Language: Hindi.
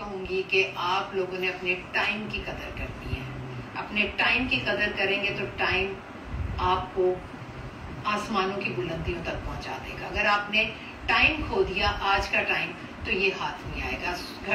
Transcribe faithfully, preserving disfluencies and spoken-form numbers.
कहूंगी कि आप लोगों ने अपने टाइम की कदर करनी है। अपने टाइम की कदर करेंगे तो टाइम आपको आसमानों की बुलंदियों तक पहुंचा देगा। अगर आपने टाइम खो दिया, आज का टाइम, तो ये हाथ नहीं आएगा।